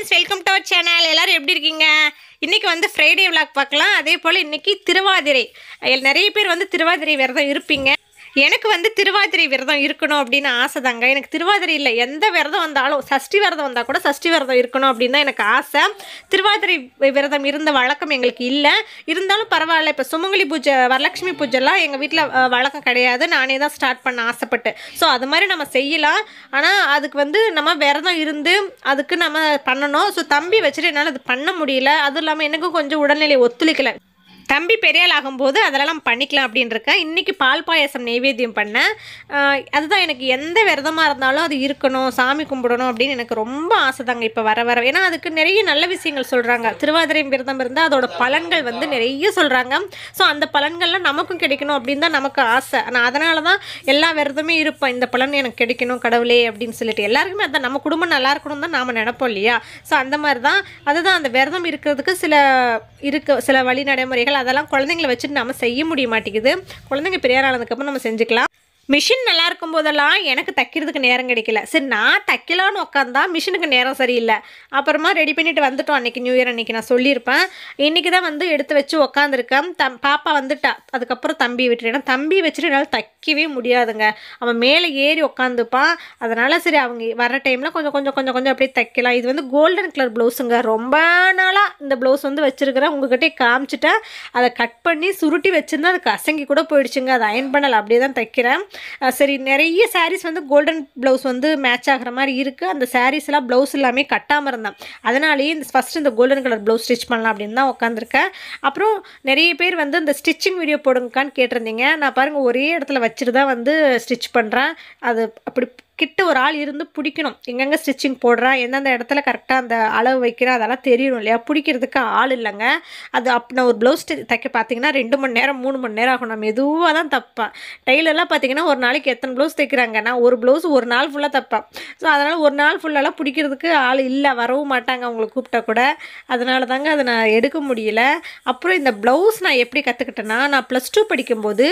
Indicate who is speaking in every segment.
Speaker 1: friends, welcome to our channel. எல்லாரும் எப்படி இருக்கீங்க? இன்னைக்கு வந்து ஃப்ரைடே vlog பார்க்கலாம். அதே போல இன்னைக்கு திருவாதிரை. நிறைய பேர் வந்து திருவாதிரை விரதம் இருப்பீங்க. எனக்கு வந்து திருவாதிரை விரதம் இருக்கணும் அப்படின்னு ஆசைதாங்க. எனக்கு திருவாதிரை இல்லை, எந்த விரதம் வந்தாலும் சஷ்டி விரதம் வந்தால் கூட சஷ்டி விரதம் இருக்கணும் அப்படின்னு தான் எனக்கு ஆசை. திருவாதிரை விரதம் இருந்த வழக்கம் எங்களுக்கு இல்லை, இருந்தாலும் பரவாயில்ல. இப்போ சுமங்கலி பூஜை, வரலட்சுமி பூஜைலாம் எங்கள் வீட்டில் வழக்கம் கிடையாது, நானே தான் ஸ்டார்ட் பண்ண ஆசைப்பட்டு. ஸோ அது மாதிரி நம்ம செய்யலாம், ஆனால் அதுக்கு வந்து நம்ம விரதம் இருந்து அதுக்கு நம்ம பண்ணணும். ஸோ தம்பி வச்சுட்டு என்னால் அது பண்ண முடியல. அதுவும் இல்லாமல் எனக்கும் கொஞ்சம் உடல்நிலை ஒத்துழைக்கலை. தம்பி பெரியாள் ஆகும்போது அதெல்லாம் பண்ணிக்கலாம் அப்படின்னு இருக்கேன். இன்றைக்கி பால் பாயசம் நைவேத்தியம் பண்ணேன். அதுதான் எனக்கு எந்த விரதமாக இருந்தாலும் அது இருக்கணும், சாமி கும்பிடணும் அப்படின்னு எனக்கு ரொம்ப ஆசை தாங்க இப்போ வர. ஏன்னா அதுக்கு நிறைய நல்ல விஷயங்கள் சொல்கிறாங்க. திருவாதிரை விரதம் இருந்தால் அதோட பலன்கள் வந்து நிறைய சொல்கிறாங்க. ஸோ அந்த பலன்கள்லாம் நமக்கும் கிடைக்கணும் அப்படின்னு தான் நமக்கு ஆசை. நான் அதனால தான் எல்லா விரதமே இருப்பேன், இந்த பலன் எனக்கு கிடைக்கணும் கடவுளே அப்படின்னு சொல்லிட்டு. எல்லாருக்குமே அதான், நம்ம குடும்பம் நல்லா இருக்கணும் தான் நாம் நினைப்போம் இல்லையா? ஸோ அந்த மாதிரி தான், அதுதான் அந்த விரதம் இருக்கிறதுக்கு சில வழி நடைமுறைகள், அதெல்லாம் குழந்தைங்களை வச்சுட்டு நம்ம செய்ய முடிய மாட்டேங்குது. குழந்தைங்க பெரியார் ஆனதுக்கப்புறம் நம்ம செஞ்சுக்கலாம். மிஷின் நல்லா இருக்கும் போதெல்லாம் எனக்கு தைக்கிறதுக்கு நேரம் கிடைக்கல. சரி, நான் தைக்கலான்னு உட்காந்தா மிஷினுக்கு நேரம் சரியில்லை. அப்புறமா ரெடி பண்ணிட்டு வந்துட்டோம். அன்றைக்கி நியூ இயர் அன்றைக்கி நான் சொல்லியிருப்பேன். இன்றைக்கி தான் வந்து எடுத்து வச்சு உக்காந்துருக்கேன். பாப்பா வந்துட்டா, அதுக்கப்புறம் தம்பி விட்டுட்டு. ஏன்னா தம்பி வச்சுட்டு என்னால் தைக்கவே முடியாதுங்க. அவன் மேலே ஏறி உட்காந்துப்பான். அதனால் சரி, அவங்க வர டைமில் கொஞ்சம் அப்படியே தைக்கலாம். இது வந்து கோல்டன் கலர் ப்ளவுஸுங்க. ரொம்ப நாளாக இந்த ப்ளவுஸ் வந்து வச்சுருக்கிறேன். உங்கள்கிட்டே காமிச்சிட்டேன். அதை கட் பண்ணி சுருட்டி வச்சுருந்தா அது கசங்கி கூட போயிடுச்சுங்க. அதை அயன் பண்ணலை, அப்படியே தான் தைக்கிறேன். சரி, நிறைய சாரீஸ் வந்து கோல்டன் ப்ளவுஸ் வந்து மேட்ச் ஆகிற மாதிரி இருக்குது. அந்த சாரீஸ் எல்லாம் ப்ளவுஸ் எல்லாமே கட்டாமல் இருந்தேன். அதனாலேயே ஃபஸ்ட்டு இந்த கோல்டன் கலர் ப்ளவுஸ் ஸ்டிச் பண்ணலாம் அப்படின்னு தான் உட்காந்துருக்கேன். அப்புறம் நிறைய பேர் வந்து இந்த ஸ்டிச்சிங் வீடியோ போடுங்கக்கான்னு கேட்டிருந்தீங்க. நான் பாருங்கள் ஒரே இடத்துல வச்சுட்டு தான் வந்து ஸ்டிச் பண்ணுறேன். அது அப்படி கிட்ட ஒரு ஆள் இருந்து பிடிக்கணும், எங்கெங்கே ஸ்டிச்சிங் போடுறேன், எந்தெந்த இடத்துல கரெக்டாக அந்த அளவு வைக்கிறேன், அதெல்லாம் தெரியணும் இல்லையா? பிடிக்கிறதுக்கு ஆள் இல்லைங்க. அது நான் ஒரு ப்ளவுஸ் தைக்க பார்த்தீங்கன்னா 2 மணி நேரம் 3 மணி நேரம் ஆகும். நான் மெதுவாக தான் தைப்பேன். டெய்லர்லாம் பார்த்தீங்கன்னா ஒரு நாளைக்கு எத்தனை ப்ளவுஸ் தைக்கிறாங்க, நான் ஒரு ப்ளவுஸ் ஒரு நாள் ஃபுல்லாக தைப்பேன். ஸோ அதனால் ஒரு நாள் ஃபுல்லெல்லாம் பிடிக்கிறதுக்கு ஆள் இல்லை, வரவும் மாட்டாங்க அவங்களை கூப்பிட்டா கூட. அதனால தாங்க அதை நான் எடுக்க முடியல. அப்புறம் இந்த ப்ளவுஸ் நான் எப்படி கற்றுக்கிட்டேன்னா, நான் +2 படிக்கும்போது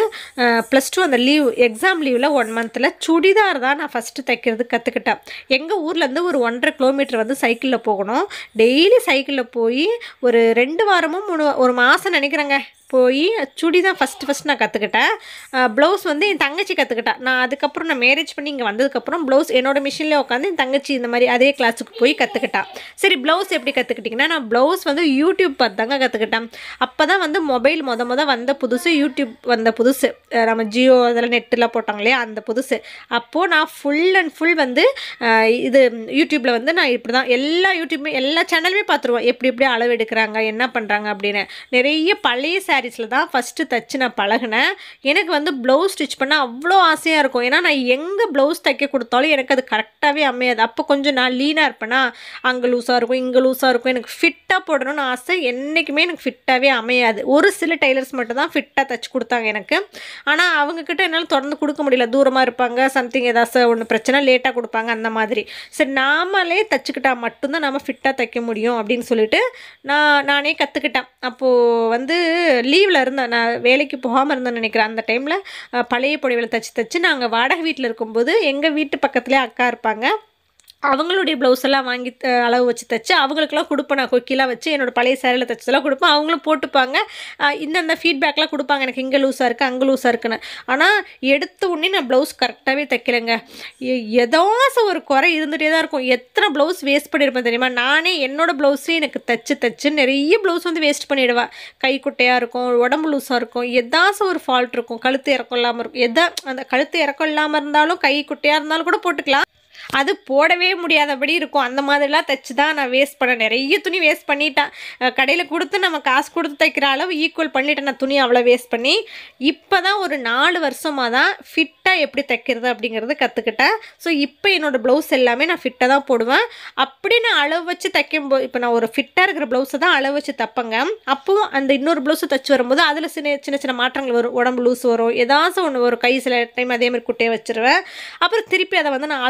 Speaker 1: +2 அந்த எக்ஸாம் லீவில் 1 மந்தில் சுடிதார் தான் நான் ஃபஸ்ட்டு தைக்கிறதுக்கு கற்றுக்கிட்டேன். எங்கள் ஊர்லேருந்து ஒரு 1.5 கிலோமீட்டர் வந்து சைக்கிளில் போகணும். டெய்லி சைக்கிளில் போய் ஒரு 2 வாரமும் 1 மாதம் நினைக்கிறேங்க போய் சுடி தான் ஃபஸ்ட்டு நான் கற்றுக்கிட்டேன். ப்ளவுஸ் வந்து என் தங்கச்சி கற்றுக்கிட்டேன். நான் அதுக்கப்புறம் நான் மேரேஜ் பண்ணி இங்கே வந்ததுக்கப்புறம் ப்ளவுஸ் என்னோடய மிஷினில் உட்காந்து என் தங்கச்சி இந்த மாதிரி அதே கிளாஸுக்கு போய் கற்றுக்கிட்டான். சரி, ப்ளவுஸ் எப்படி கற்றுக்கிட்டிங்கன்னா, நான் ப்ளவுஸ் வந்து யூடியூப் பார்த்து தாங்க கற்றுக்கிட்டேன். அப்போ தான் வந்து மொபைல் வந்த புதுசு, யூடியூப் வந்த புதுசு, நம்ம ஜியோ அதெல்லாம் நெட்டெலாம் போட்டாங்க இல்லையா, அந்த புதுசு. அப்போது நான் ஃபுல் அண்ட் ஃபுல் வந்து இது யூடியூப்பில் வந்து நான் இப்படி தான் எல்லா சேனலுமே பார்த்துருவேன், எப்படி அளவு எடுக்கிறாங்க, என்ன பண்ணுறாங்க அப்படின்னு. நிறைய பழைய சாரீஸில் தான் ஃபஸ்ட்டு தைச்சு நான் பழகினேன். எனக்கு வந்து ப்ளவுஸ் ஸ்டிச் பண்ண அவ்வளோ ஆசையாக இருக்கும். ஏன்னா நான் எங்கே ப்ளவுஸ் தைக்க கொடுத்தாலும் எனக்கு அது கரெக்டாகவே அமையாது. அப்போ கொஞ்சம் நான் லீனாக இருப்பேனா, அங்கே லூஸாக இருக்கும், இங்கே லூஸாக இருக்கும். எனக்கு ஃபிட்டாக போடணும்னு ஆசை, என்றைக்குமே எனக்கு ஃபிட்டாகவே அமையாது. ஒரு சில டெய்லர்ஸ் மட்டும் தான் ஃபிட்டாக தைச்சி கொடுத்தாங்க எனக்கு. ஆனால் அவங்கக்கிட்ட என்னால் தொடர்ந்து கொடுக்க முடியல, தூரமாக இருப்பாங்க, சம்திங் ஏதாச்சும் ஒன்று பிரச்சனை, லேட்டாக கொடுப்பாங்க, அந்த மாதிரி. சரி, நாமளே தைச்சிக்கிட்டால் மட்டும்தான் நம்ம ஃபிட்டாக தைக்க முடியும் அப்படின்னு சொல்லிட்டு நானே கற்றுக்கிட்டேன். அப்போது வந்து லீவில் இருந்தேன், நான் வேலைக்கு போகாமல் இருந்தேன்னு நினைக்கிறேன். அந்த டைமில் பழைய புடவையில் தைச்சு நாங்கள் வாடகை வீட்டில் இருக்கும்போது எங்கள் வீட்டு பக்கத்துலேயே அக்கா இருப்பாங்க. அவங்களுடைய ப்ளவுஸ் எல்லாம் வாங்கி அளவு வச்சு தைச்சு அவங்களுக்கெல்லாம் கொடுப்பேன். நான் கொக்கிலாம் வச்சு என்னோடய பழைய சேரில் தைச்சதெல்லாம் கொடுப்பேன். அவங்களும் போட்டுப்பாங்க. இந்த ஃபீட்பேக்லாம் கொடுப்பாங்க, எனக்கு இங்கே லூஸாக இருக்குது, அங்கே லூஸாக இருக்குன்னு. ஆனால் எடுத்த உடனே நான் ப்ளவுஸ் கரெக்டாகவே தைக்கிறேங்க. ஏதாச்சும் ஒரு குறை இருந்துகிட்டே தான் இருக்கும். எத்தனை ப்ளவுஸ் வேஸ்ட் பண்ணியிருப்பேன் தெரியுமா? நானே என்னோடய ப்ளவுஸே எனக்கு தைச்சு நிறைய ப்ளவுஸ் வந்து வேஸ்ட் பண்ணிவிடுவேன். கை குட்டையாக இருக்கும், உடம்பு லூஸாக இருக்கும், ஏதாச்சும் ஒரு ஃபால்ட் இருக்கும், கழுத்து இறக்கம் இல்லாமல் இருக்கும். அந்த கழுத்து இறக்கம் இல்லாமல் இருந்தாலும் கை குட்டையாக இருந்தாலும் கூட போட்டுக்கலாம், அது போடவே முடியாதபடி இருக்கும். அந்த மாதிரிலாம் தைச்சி தான் நான் வேஸ்ட் பண்ணேன். நிறைய துணி வேஸ்ட் பண்ணிட்டேன். கடையில் கொடுத்து நம்ம காசு கொடுத்து தைக்கிற அளவு ஈக்குவல் பண்ணிட்டேன் நான் துணி அவ்வளோ வேஸ்ட் பண்ணி. இப்போ தான் ஒரு 4 வருஷமாக தான் ஃபிட்டாக எப்படி தைக்கிறது அப்படிங்கிறது கற்றுக்கிட்டேன். ஸோ இப்போ என்னோடய ப்ளவுஸ் எல்லாமே நான் ஃபிட்டாக தான் போடுவேன். அப்படி நான் அளவு வச்சு தைக்கும்போது, இப்போ நான் ஒரு ஃபிட்டாக இருக்கிற ப்ளவுஸை தான் அளவு வச்சு தைப்பேங்க. அப்போது அந்த இன்னொரு ப்ளவுஸை தைச்சி வரும்போது அதில் சின்ன மாற்றங்கள் வரும். உடம்பு லூஸ் வரும், ஏதாச்சும் ஒன்று ஒரு கை சில டைம் அதேமாதிரி குட்டையை வச்சுருவேன். அப்புறம் திருப்பி அதை வந்து நான் ஆல்ட்ரு பண்ணிப்பேன்.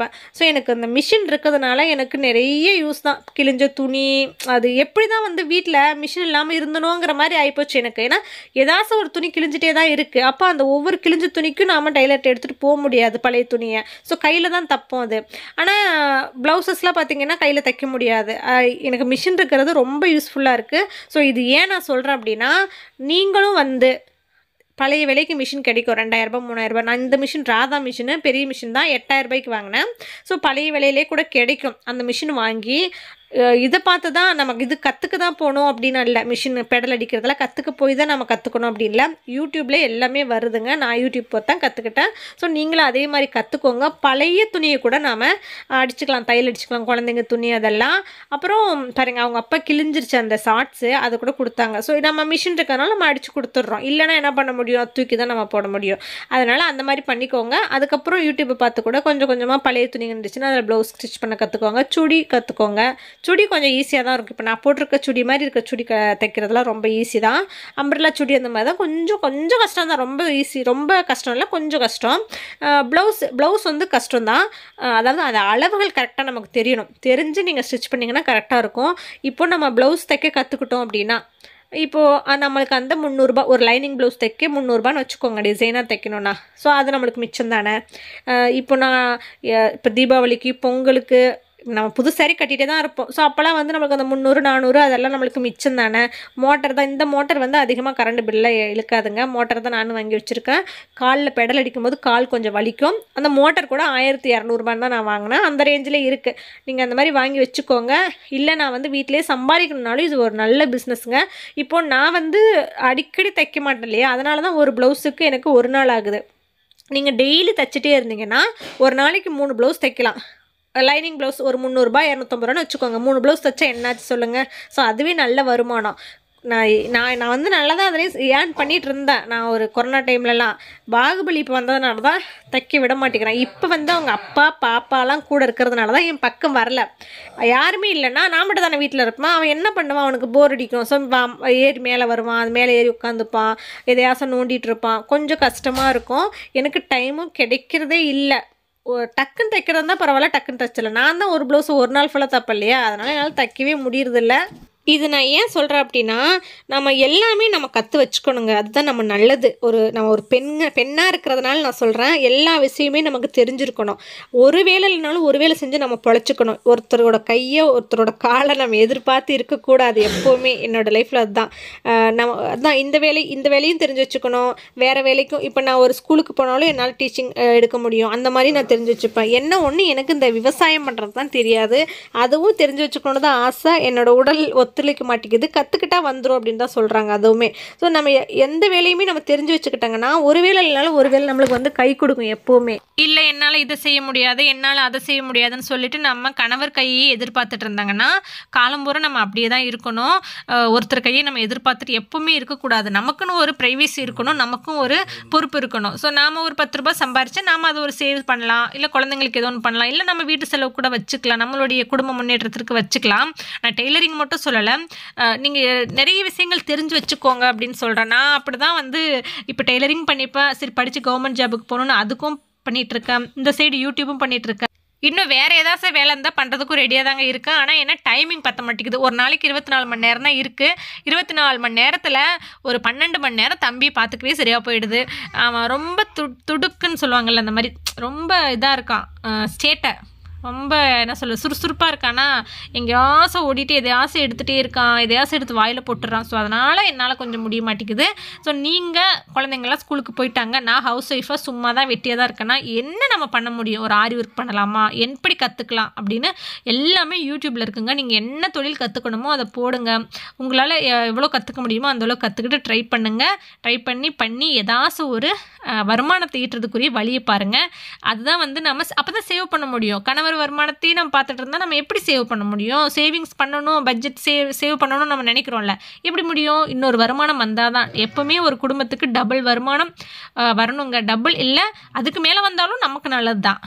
Speaker 1: தைப்பேன். ஸோ எனக்கு அந்த மிஷின் இருக்கிறதுனால எனக்கு நிறைய யூஸ் தான். கிழிஞ்ச துணி அது எப்படி தான் வந்து வீட்டில் மிஷின் இல்லாமல் இருந்தணுங்கிற மாதிரி ஆகிப்போச்சு எனக்கு. ஏன்னா ஏதாச்சும் ஒரு துணி கிழிஞ்சிட்டே தான் இருக்குது. அப்போ அந்த ஒவ்வொரு கிழிஞ்ச துணிக்கும் நாம் டைலர்கிட்ட எடுத்துகிட்டு போக முடியாது பழைய துணியை. ஸோ கையில் தான் தைப்போம் அது. ஆனால் ப்ளவுசஸ்லாம் பார்த்திங்கன்னா கையில் தைக்க முடியாது. எனக்கு மிஷின் இருக்கிறது ரொம்ப யூஸ்ஃபுல்லாக இருக்குது. ஸோ இது ஏன் நான் சொல்கிறேன் அப்படின்னா, நீங்களும் வந்து பழைய விலைக்கு மிஷின் கிடைக்கும் 2000 3000. நான் இந்த மிஷின் ராதா மிஷினு பெரிய மிஷின் தான் 8000 வாங்கினேன். ஸோ பழைய விலையிலே கூட கிடைக்கும். அந்த மிஷின் வாங்கி இதை பார்த்து தான் நமக்கு இது கற்றுக்க தான் போகணும் அப்படின்னு இல்லை. மிஷின் பெடல் அடிக்கிறதெல்லாம் கற்றுக்க போய் தான் நம்ம கற்றுக்கணும் அப்படின்னு இல்லை. யூடியூப்லேயே எல்லாமே வருதுங்க. நான் யூடியூப் பார்த்து தான் கற்றுக்கிட்டேன். ஸோ நீங்களும் அதே மாதிரி கற்றுக்கோங்க. பழைய துணியை கூட நாம் அடிச்சுக்கலாம், தையல் அடிச்சுக்கலாம், குழந்தைங்க துணி அதெல்லாம். அப்புறம் பாருங்கள், அவங்க அப்பா கிழிஞ்சிருச்சு அந்த ஷார்ட்ஸு, அதை கூட கொடுத்தாங்க. ஸோ நம்ம மிஷின் இருக்கிறனால நம்ம அடித்து கொடுத்துட்றோம். இல்லைனா என்ன பண்ண முடியும், தூக்கி தான் நம்ம போட முடியும். அதனால் அந்த மாதிரி பண்ணிக்கோங்க. அதுக்கப்புறம் யூடியூப்பை பார்த்து கூட கொஞ்சம் கொஞ்சமாக பழைய துணி இருந்துச்சுன்னா அதில் ப்ளவுஸ் ஸ்டிச் பண்ண கற்றுக்கோங்க. சுடி கற்றுக்கோங்க. சுடி கொஞ்சம் ஈஸியாக தான் இருக்கும். இப்போ நான் போட்டிருக்க சுடி மாதிரி இருக்க சுடி தைக்கிறதுலாம் ரொம்ப ஈஸி தான். அம்பர்லா சுடி அந்த மாதிரி தான் கொஞ்சம் கஷ்டம் தான். ரொம்ப ஈஸி, ரொம்ப கஷ்டம் இல்லை, கொஞ்சம் கஷ்டம். ப்ளவுஸ் வந்து கஷ்டம் தான். அதாவது அந்த அளவுகள் கரெக்டாக நமக்கு தெரியணும். தெரிஞ்சு நீங்கள் ஸ்டிச் பண்ணிங்கன்னா கரெக்டாக இருக்கும். இப்போ நம்ம ப்ளவுஸ் தைக்க கற்றுக்கிட்டோம் அப்படின்னா, இப்போது நம்மளுக்கு அந்த 300 ஒரு லைனிங் ப்ளவுஸ் தைக்க 300 வச்சுக்கோங்க, டிசைனாக தைக்கணும்னா. ஸோ அது நம்மளுக்கு மிச்சம் தானே. இப்போ நான் இப்போ தீபாவளிக்கு பொங்கலுக்கு நம்ம புது சாரி கட்டிகிட்டே தான் இருப்போம். ஸோ அப்போல்லாம் வந்து நம்மளுக்கு அந்த 300 400 அதெல்லாம் நம்மளுக்கு மிச்சம் தானே. மோட்டர் தான், இந்த மோட்டர் வந்து அதிகமாக கரண்ட் பில்லை இழுக்காதுங்க. மோட்டர் தான் நானும் வாங்கி வச்சுருக்கேன். காலில் பெடல் அடிக்கும்போது கால் கொஞ்சம் வலிக்கும். அந்த மோட்டர் கூட 1200 தான் நான் வாங்கினேன். அந்த ரேஞ்சில் இருக்குது. நீங்கள் அந்த மாதிரி வாங்கி வச்சுக்கோங்க. இல்லை நான் வந்து வீட்டிலே சம்பாதிக்கணுனாலும் இது ஒரு நல்ல பிஸ்னஸ்ங்க. இப்போது நான் வந்து அடிக்கடி தைக்க மாட்டேன் இல்லையா, அதனால தான் ஒரு ப்ளவுஸுக்கு எனக்கு ஒரு நாள் ஆகுது. நீங்கள் டெய்லி தைச்சிட்டே இருந்தீங்கன்னா ஒரு நாளைக்கு 3 ப்ளவுஸ் தைக்கலாம். லைனிங் ப்ளவுஸ் ஒரு 300 250 வச்சுக்கோங்க. 3 ப்ளவுஸ் தைச்சா என்னாச்சு சொல்லுங்கள். ஸோ அதுவே நல்ல வருமானம். நான் வந்து நல்லா தான் அதிலே ஏர்ன் பண்ணிகிட்டு இருந்தேன். நான் ஒரு கொரோனா டைம்லலாம். பாகுபலி இப்போ வந்ததுனால தான் தைக்க விட மாட்டேங்கிறேன். இப்போ வந்து அவங்க அப்பா பாப்பாலாம் கூட இருக்கிறதுனால தான் என் பக்கம் வரல. யாருமே இல்லைன்னா நான் மட்டும் தானே வீட்டில் இருப்பேன். அவன் என்ன பண்ணுவான், அவனுக்கு போர் அடிக்கும். ஸோ ஏறி மேலே வருவான், அது மேலே ஏறி உட்காந்துப்பான், எதையாசம் நோண்டிகிட்டு இருப்பான். கொஞ்சம் கஷ்டமாக இருக்கும். எனக்கு டைமும் கிடைக்கிறதே இல்லை. டக்குன்னு தைக்கிறது தான் பரவாயில்ல, டக்குன்னு தைச்சல. நான் தான் ஒரு ப்ளவுஸ் ஒரு நாள் ஃபுல்லாக தைப்பேன் இல்லையா, அதனால் என்னால் தைக்கவே முடியறதில்ல. இது நான் ஏன் சொல்கிறேன் அப்படின்னா, நம்ம எல்லாமே நம்ம கற்று வச்சுக்கணுங்க. அதுதான் நம்ம நல்லது. நம்ம ஒரு பெண்ணாக இருக்கிறதுனால நான் சொல்கிறேன், எல்லா விஷயமே நமக்கு தெரிஞ்சிருக்கணும். ஒரு வேலை இல்லைனாலும் ஒரு வேலை செஞ்சு நம்ம பொழைச்சிக்கணும். ஒருத்தரோட கையை ஒருத்தரோட காலை நம்ம எதிர்பார்த்து இருக்கக்கூடாது எப்போவுமே. என்னோடய லைஃப்பில் அதுதான். அதுதான் இந்த வேலையும் தெரிஞ்சு வச்சுக்கணும். வேறு வேலைக்கும் இப்போ நான் ஒரு ஸ்கூலுக்கு போனாலும் என்னால் டீச்சிங் எடுக்க முடியும். அந்த மாதிரி நான் தெரிஞ்சு வச்சுப்பேன். என்ன ஒன்று, எனக்கு இந்த விவசாயம் பண்ணுறது தான் தெரியாது. அதுவும் தெரிஞ்சு வச்சுக்கணுன்னு தான் ஆசை. என்னோடய உடல் ஒத்துழைக்க மாட்டேங்குது. கற்றுக்கிட்டா வந்துடும் அப்படின்னு தான் சொல்கிறாங்க அதுவுமே. ஸோ நம்ம எந்த வேலையுமே நம்ம தெரிஞ்சு வச்சுக்கிட்டாங்கன்னா ஒரு வேலை இல்லைனாலும் ஒரு வேலை நம்மளுக்கு வந்து கை கொடுக்கும் எப்போவுமே. இல்லை என்னால் இதை செய்ய முடியாது, என்னால் அதை செய்ய முடியாதுன்னு சொல்லிட்டு நம்ம கணவர் கையை எதிர்பார்த்துட்டு இருந்தாங்கன்னா காலம்பூரா நம்ம அப்படியே தான் இருக்கணும். ஒருத்தர் கையை நம்ம எதிர்பார்த்துட்டு எப்பவுமே இருக்கக்கூடாது. நமக்குன்னு ஒரு ப்ரைவேசி இருக்கணும், நமக்கும் ஒரு பொறுப்பு இருக்கணும். ஸோ நாம் ஒரு 10 ரூபாய் சம்பாரிச்சு நாம் அதை ஒரு சேவ் பண்ணலாம், இல்லை குழந்தைங்களுக்கு ஏதோ ஒன்று பண்ணலாம், இல்லை நம்ம வீட்டு செலவு கூட வச்சுக்கலாம், நம்மளுடைய குடும்ப முன்னேற்றத்திற்கு வச்சுக்கலாம். நான் டெய்லரிங் மட்டும் சொல்லலை, நீங்கள் நிறைய விஷயங்கள் தெரிஞ்சு வச்சுக்கோங்க அப்படின்னு சொல்கிறேன். நான் அப்படி தான் வந்து இப்போ டெய்லரிங் பண்ணிப்பேன். சரி படித்து கவர்மெண்ட் ஜாபுக்கு போகணுன்னு அதுக்கும் பண்ணிகிட்ருக்கேன். இந்த சைடு யூடியூப்பும் பண்ணிகிட்ருக்கேன். இன்னும் வேறு ஏதாச்சும் வேலை இருந்தால் பண்ணுறதுக்கும் ரெடியாக தாங்க இருக்கேன். ஆனால் என்ன டைமிங் பற்ற மாட்டேங்குது. ஒரு நாளைக்கு 24 மணி நேரம் தான் இருக்குது. 24 மணி நேரத்தில் ஒரு 12 மணி நேரம் தம்பி பார்த்துக்கவே சரியாக போயிடுது. அவன் ரொம்ப துடுக்குன்னு சொல்லுவாங்கள்ல, அந்த மாதிரி ரொம்ப இதாக இருக்கான். ஸ்டேட்டை ரொம்ப என்ன சொல்ல சுறுசுறுப்பாக இருக்கானா, எங்கேயாச்சும் ஓடிட்டு எதையாச்சும் எடுத்துகிட்டே இருக்கான், எதையாச்சும் எடுத்து வாயில் போட்டுறான். ஸோ அதனால் என்னால் கொஞ்சம் முடிய மாட்டேங்குது. ஸோ நீங்கள் குழந்தைங்களாம் ஸ்கூலுக்கு போயிட்டாங்க, நான் ஹவுஸ் ஒய்ஃபாக சும்மா தான் வெட்டியாக தான் இருக்கேன்னா என்ன நம்ம பண்ண முடியும்? ஒரு ஆரி ஒர்க் பண்ணலாமா, எப்படி கற்றுக்கலாம் அப்படின்னு எல்லாமே யூடியூப்பில் இருக்குங்க. நீங்கள் என்ன தொழில் கற்றுக்கணுமோ அதை போடுங்க. உங்களால் எவ்வளோ கற்றுக்க முடியுமோ அந்தளவு கற்றுக்கிட்டு ட்ரை பண்ணுங்கள். ட்ரை பண்ணி ஏதாச்சும் ஒரு வருமானத்தை ஈட்டுறதுக்குரிய வழியை பாருங்கள். அதுதான் வந்து நம்ம அப்போ தான் சேவ் பண்ண முடியும். கணவர் வருமானத்தையும் நம்ம பார்த்துட்டு இருந்தால் நம்ம எப்படி சேவ் பண்ண முடியும்? சேவிங்ஸ் பண்ணணும், பட்ஜெட் சேவ் பண்ணணும்னு நம்ம நினைக்கிறோம்ல, எப்படி முடியும்? இன்னொரு வருமானம் வந்தால் தான். எப்போவுமே ஒரு குடும்பத்துக்கு டபுள் வருமானம் வரணுங்க. டபுள் இல்லை அதுக்கு மேலே வந்தாலும் நமக்கு நல்லது தான்.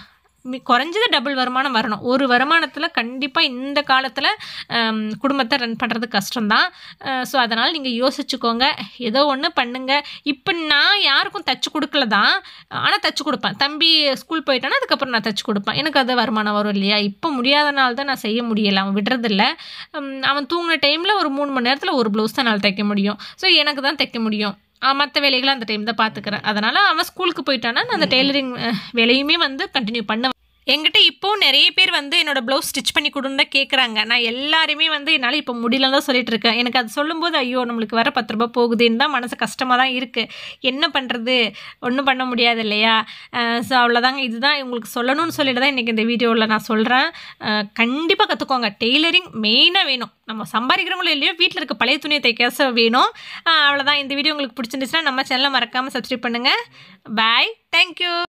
Speaker 1: குறைஞ்சது டபுள் வருமானம் வரணும். ஒரு வருமானத்தில் கண்டிப்பாக இந்த காலத்தில் குடும்பத்தை ரன் பண்ணுறது கஷ்டம்தான். ஸோ அதனால் நீங்கள் யோசிச்சுக்கோங்க, ஏதோ ஒன்று பண்ணுங்கள். இப்போ நான் யாருக்கும் தச்சு கொடுக்கல தான், ஆனால் தச்சு கொடுப்பேன். தம்பி ஸ்கூல் போயிட்டானா அதுக்கப்புறம் நான் தச்சு கொடுப்பேன். எனக்கு அது வருமானம் வரும் இல்லையா. இப்போ முடியாதனால தான் நான் செய்ய முடியலை, அவன் விடுறதில்ல. அவன் தூங்கின டைமில் ஒரு 3 மணி நேரத்தில் ஒரு ப்ளவுஸ் தான் நான் தைக்க முடியும். ஸோ எனக்கு தான் தைக்க முடியும். மற்ற வேலைகளை அந்த டைம் தான் பார்த்துக்கிறேன். அதனால் அவன் ஸ்கூலுக்கு போயிட்டானா நான் அந்த டெய்லரிங் வேலையுமே வந்து கண்டினியூ பண்ணுவேன். என்கிட்ட இப்போவும் நிறைய பேர் வந்து என்னோட ப்ளவுஸ் ஸ்டிச் பண்ணி கொடுன்னு தான் கேட்குறாங்க. நான் எல்லாருமே வந்து என்னால் இப்போ முடியலன்னு தான் சொல்லிட்டு இருக்கேன். எனக்கு அது சொல்லும்போது ஐயோ நம்மளுக்கு வர 10 ரூபா போகுதுன்னு தான் மனசு கஷ்டமாக தான் இருக்குது. என்ன பண்ணுறது, ஒன்றும் பண்ண முடியாது இல்லையா. ஸோ அவ்வளோதாங்க, இதுதான் உங்களுக்கு சொல்லணும்னு சொல்லிட்டு தான் இன்றைக்கி இந்த வீடியோவில் நான் சொல்கிறேன். கண்டிப்பாக கற்றுக்கோங்க. டெய்லரிங் மெயினாக வேணும். நம்ம சம்பாதிக்கிறவங்களும் இல்லையோ வீட்டில் இருக்க பழைய துணியை தைக்க வேணும். அவ்வளோதான். இந்த வீடியோ உங்களுக்கு பிடிச்சிருந்துச்சுன்னா நம்ம சேனலை மறக்காமல் சப்ஸ்கிரைப் பண்ணுங்கள். Bye, thank you.